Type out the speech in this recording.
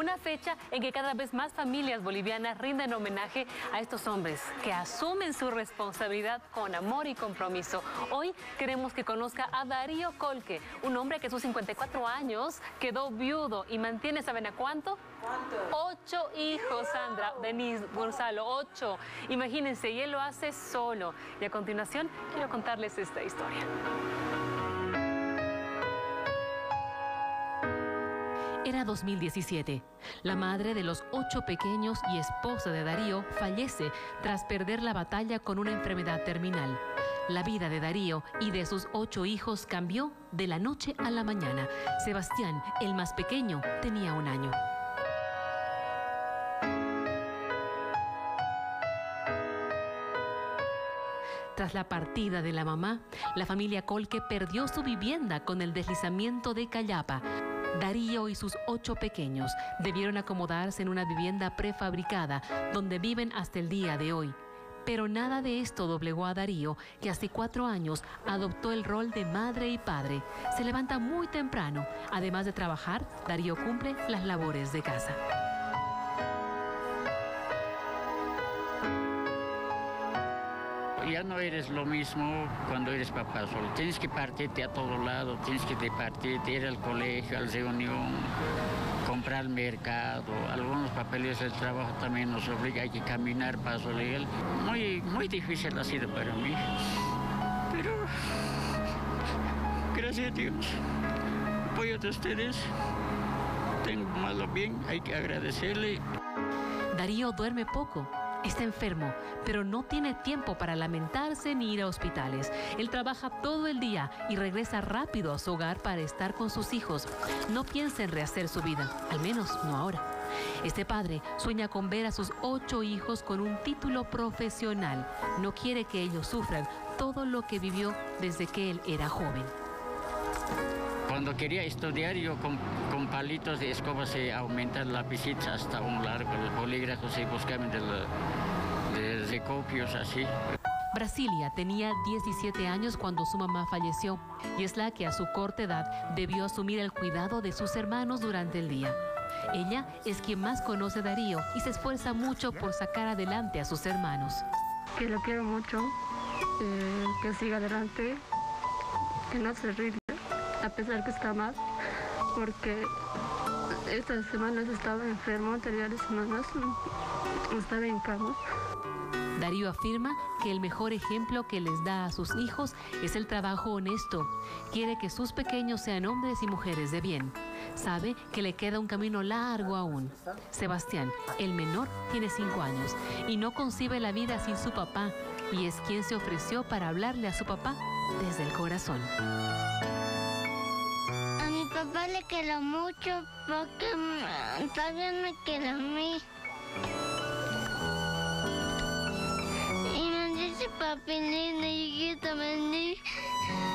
Una fecha en que cada vez más familias bolivianas rinden homenaje a estos hombres que asumen su responsabilidad con amor y compromiso. Hoy queremos que conozca a Darío Colque, un hombre que a sus 54 años quedó viudo y mantiene, ¿saben a cuánto? ¿Cuánto? 8 hijos, Sandra, Denise, Gonzalo, 8. Imagínense, y él lo hace solo. Y a continuación quiero contarles esta historia. Era 2017. La madre de los 8 pequeños y esposa de Darío fallece tras perder la batalla con una enfermedad terminal. La vida de Darío y de sus 8 hijos cambió de la noche a la mañana. Sebastián, el más pequeño, tenía 1 año. Tras la partida de la mamá, la familia Colque perdió su vivienda con el deslizamiento de Callapa. Darío y sus 8 pequeños debieron acomodarse en una vivienda prefabricada donde viven hasta el día de hoy. Pero nada de esto doblegó a Darío, que hace 4 años adoptó el rol de madre y padre. Se levanta muy temprano. Además de trabajar, Darío cumple las labores de casa. Ya no eres lo mismo cuando eres papá solo. Tienes que partirte a todo lado, tienes que partirte, ir al colegio, a la reunión, comprar al mercado. Algunos papeles del trabajo también nos obliga, hay que caminar paso legal. Muy difícil ha sido para mí. Pero, gracias a Dios, apoyo de ustedes. Tengo mal o bien, hay que agradecerle. Darío duerme poco. Está enfermo, pero no tiene tiempo para lamentarse ni ir a hospitales. Él trabaja todo el día y regresa rápido a su hogar para estar con sus hijos. No piensa en rehacer su vida, al menos no ahora. Este padre sueña con ver a sus 8 hijos con un título profesional. No quiere que ellos sufran todo lo que vivió desde que él era joven. Cuando quería estudiar, yo con palitos de escoba se aumentan lapicitos hasta un largo, los bolígrafos se buscaban de recopios así. Brasilia tenía 17 años cuando su mamá falleció y es la que a su corta edad debió asumir el cuidado de sus hermanos durante el día. Ella es quien más conoce a Darío y se esfuerza mucho por sacar adelante a sus hermanos. Que lo quiero mucho, que siga adelante, que no se rinda, a pesar que está mal, porque estas semanas estaba enfermo, anteriores semanas estaba en cama. Darío afirma que el mejor ejemplo que les da a sus hijos es el trabajo honesto. Quiere que sus pequeños sean hombres y mujeres de bien. Sabe que le queda un camino largo aún. Sebastián, el menor, tiene 5 años y no concibe la vida sin su papá y es quien se ofreció para hablarle a su papá desde el corazón. A mi papá le quiero mucho porque también me quiere a mí. Y me dice papi lindo, hijito, me dice.